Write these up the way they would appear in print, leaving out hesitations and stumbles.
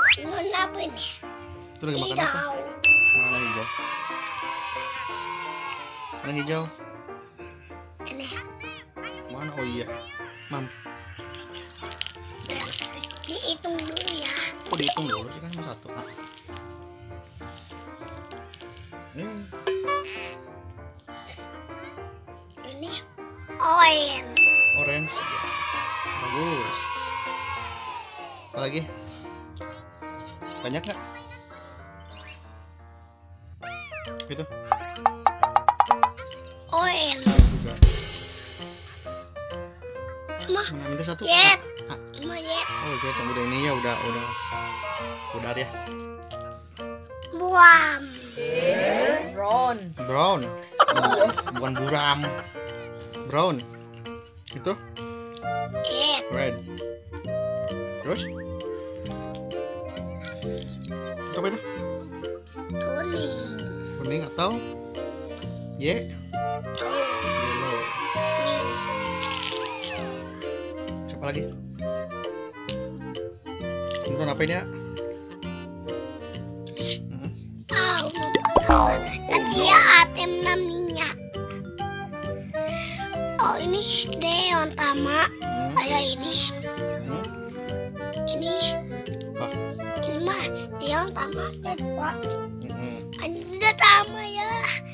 Ini apa ini? Itu lagi makan apa? Hijau. Mana hijau? Mana hijau? Ini. Mana? Oh iya, mam. Dihitung dulu ya. Kok dihitung dulu sih, kan cuma satu. Ah. Ini orange. Orange ya. Bagus. Apa lagi? Banyak nggak? Gitu. Orange. Juga. Cuma Minta satu. jet. Ah. Cuma jet. Oh, jet yang udah ini ya, udah ya. Buam. Brown. Brown. Bukan buram. Brown. Itu Jet. red. Terus? Itu apa itu? Kuning. Kuning atau Y? Yellow. Kuning. Siapa lagi? Nonton apa ini ya? Tahu lagi ya ATM namanya. Oh ini Deon Tama. Kayak ini. Ini. Apa? Ini mah Deon Tama ada dua. Mm-mm. Ada Tama ya.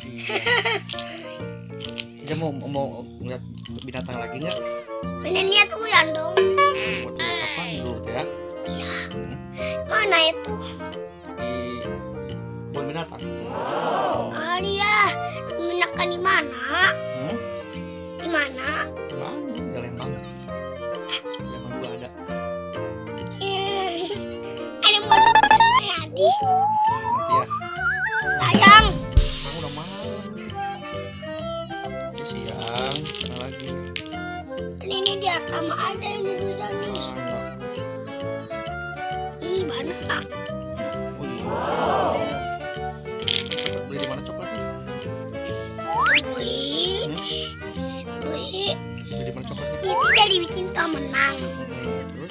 Kita mau ngeliat binatang lagi nggak? Ini tuh yang dong. Buat kapan dulu ya? Iya. Mana itu? Di kebun binatang. Ah dia menekan di mana? Hmm? Di mana? Bandung, di Lembang. Lembang juga ada. Ada mau ya di. Nanti ya. Sayang. Sekarang udah malam. Udah siang. Mana lagi? Ini dia Tama ada ini juga nih. Mana? Ini banyak. Oh iya. Beli di mana coklatnya? Beli. Beli. Beli di mana coklatnya? Itu jadi bikin kau menang. Terus?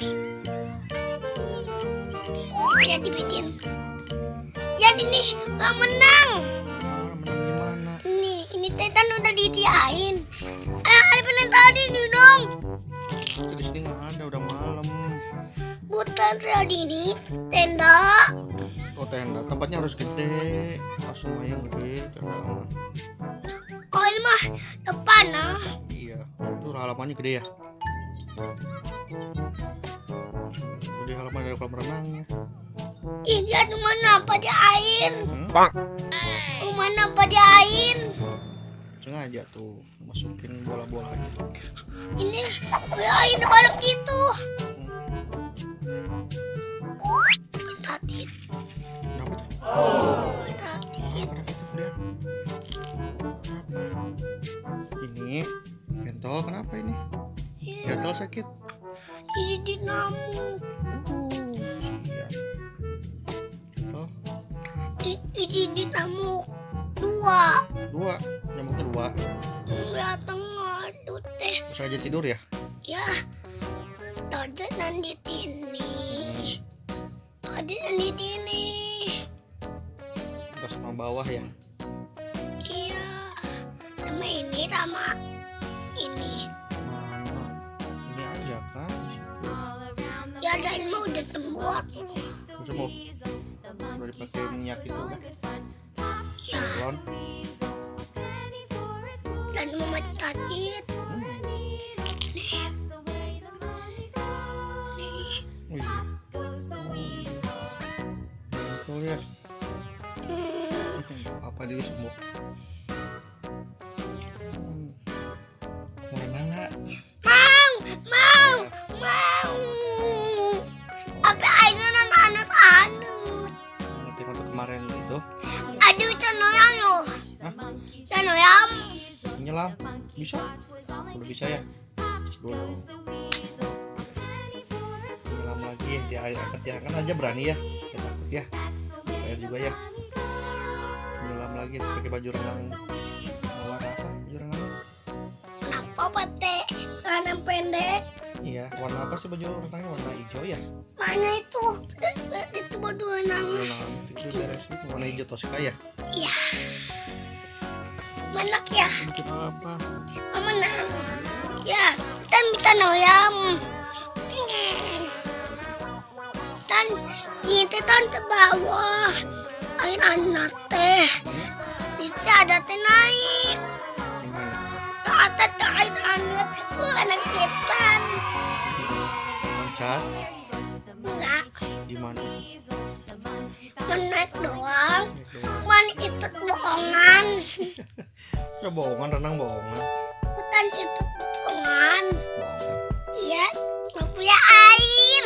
Itu jadi bikin. Ya ini kau menang. Menang di mana? Ini Titan udah ditiain. Ada pengen tadi nih dong. Itu di sini nggak ada, udah malam. Bukan tadi ini tenda. Oh, tenda. Tempatnya harus gede. Harus lumayan gede. Tenda mah. Oh ini mah depan ah. Iya. Itu halamannya gede ya. Gede halaman ada kolam renangnya. Ih dia cuma nampak di air. Bang. Cuma nampak di air. Sengaja tuh masukin bola-bolanya. Ini air balik itu. Tadi. Kenapa tuh? Tadi. Kenapa tuh? Lihat. Kenapa? Ini bentol kenapa ini? Gatal sakit. Ini dinamo. Siap. Bentol. Ini dinamo dua. Dua. Nyamuknya dua. Enggak tengah aduh teh. Terus aja tidur ya? Ya. Tadi nanti ini. Tadi nanti ini. Pas sama bawah ya. Iya. Sama ini sama ini. Mana? Ini aja kan di situ. Ya dan mau udah tembok. Terus mau udah dipakai minyak itu kan? Ya. Salon. Dan mau mati sakit. Oh iya. Betul ya. Apa dulu sembuh. Mau renang nggak? Mau. Apa aja anak-anak anut. Nanti waktu kemarin itu Aduh itu noyang loh. Hah? Itu noyang. Menyelam bisa? Udah bisa ya? Tes dulu. Menyelam lagi ya di air ya kan aja berani ya. Ya takut ya. Air juga ya. Menyelam lagi pakai baju renang. Warna apa? Baju renang? Kenapa pate? Karena pendek. Iya, warna apa sih baju renangnya? Warna hijau ya? Mana itu? Itu baju renang. Itu beres itu warna hijau Tosca ya? Iya. Mana ya? Bikin apa? Mama nang. Ya, tan kita noyam. Tan ini tan ke bawah. Ain anak teh. Itu ada teh naik. Tak ada ain anak. Anak kita. Loncat? Enggak. Gimana? Naik doang. Man itu bohongan. Ya bohongan, renang bohongan. Hutan itu bohongan. Bohongan. Iya, nggak punya air.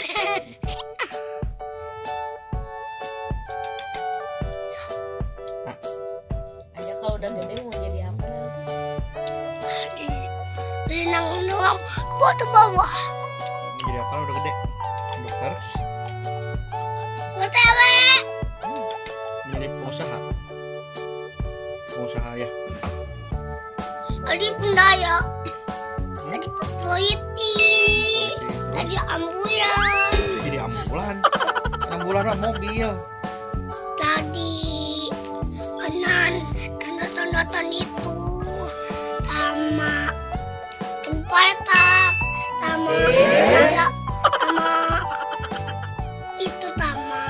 Aja kalau udah gede mau jadi apa nanti? Renang doang. Buat ke bawah. Jadi apa udah gede? Dokter? OTW. Menjadi pengusaha? Pengusaha ya? Tadi pendaya. Hmm? Tadi polisi. Polisi. Tadi ambulan. Jadi ambulan? Ambulan apa mobil? Tadi kanan tanda-tanda itu sama petak sama nala sama itu sama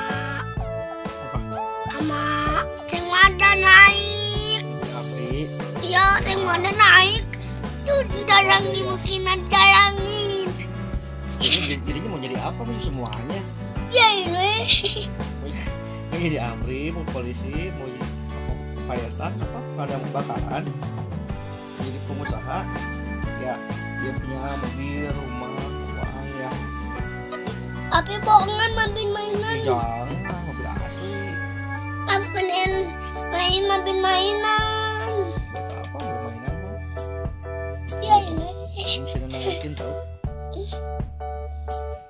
Teng Mada naik. Api. Iya, Teng Mada naik. Tuh didarangin, mungkin darangin. Jadinya mau jadi apa sih semuanya? Ya ini. Mau jadi AMRI, mau polisi, mau jadi Payetan, apa? Ada kebakaran. Jadi pengusaha, ya dia punya mobil, rumah, uang ya. Tapi bohongan mobil mainan. Jangan, mobil asli. Apa main mobil mainan. Buat apa? Mobil mainan mah. Ya ini. Bisa naikin tau.